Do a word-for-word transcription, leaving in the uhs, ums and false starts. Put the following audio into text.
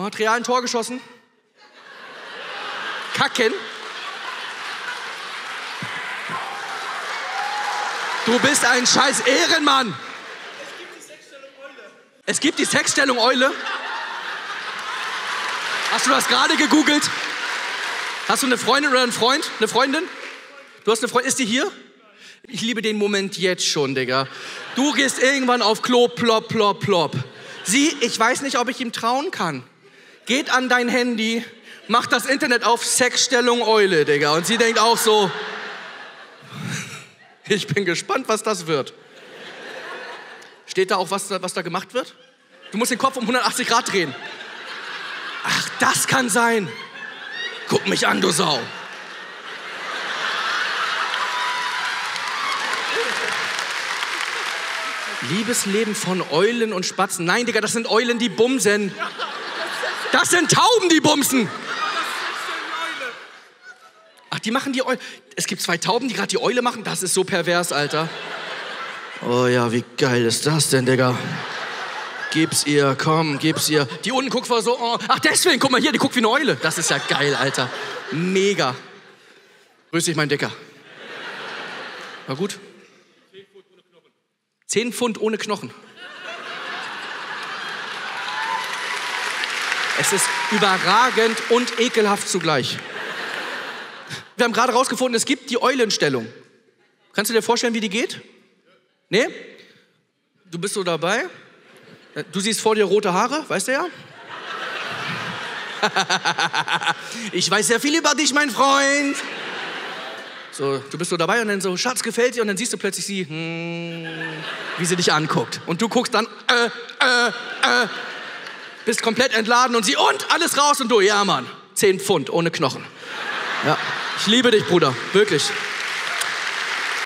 hat real ein Tor geschossen. Kacken. Du bist ein scheiß Ehrenmann. Es gibt die Sexstellung Eule. Hast du das gerade gegoogelt? Hast du eine Freundin oder einen Freund? Eine Freundin? Du hast eine Freundin. Ist die hier? Ich liebe den Moment jetzt schon, Digga. Du gehst irgendwann auf Klo, plopp, plopp, plopp. Sie, ich weiß nicht, ob ich ihm trauen kann. Geht an dein Handy, macht das Internet auf, Sexstellung Eule, Digga. Und sie denkt auch so, ich bin gespannt, was das wird. Steht da auch, was da, was da gemacht wird? Du musst den Kopf um hundertachtzig Grad drehen. Ach, das kann sein. Guck mich an, du Sau. Liebesleben von Eulen und Spatzen. Nein, Digga, das sind Eulen, die bumsen. Das sind Tauben, die bumsen. Ach, die machen die Eule. Es gibt zwei Tauben, die gerade die Eule machen. Das ist so pervers, Alter. Oh ja, wie geil ist das denn, Digga? Gib's ihr, komm, gib's ihr. Die unten guckt vor so, oh. Ach deswegen, guck mal hier, die guckt wie eine Eule. Das ist ja geil, Alter. Mega. Grüß dich, mein Dicker. War gut? Zehn Pfund ohne Knochen. Es ist überragend und ekelhaft zugleich. Wir haben gerade rausgefunden, es gibt die Eulenstellung. Kannst du dir vorstellen, wie die geht? Nee? Du bist so dabei. Du siehst vor dir rote Haare, weißt du ja? Ich weiß sehr viel über dich, mein Freund. So, du bist so dabei und dann so, Schatz, gefällt dir? Und dann siehst du plötzlich sie, hm, wie sie dich anguckt. Und du guckst dann, äh, äh, äh, bist komplett entladen und sie, und alles raus und du, ja Mann, zehn Pfund ohne Knochen. Ja, ich liebe dich, Bruder, wirklich.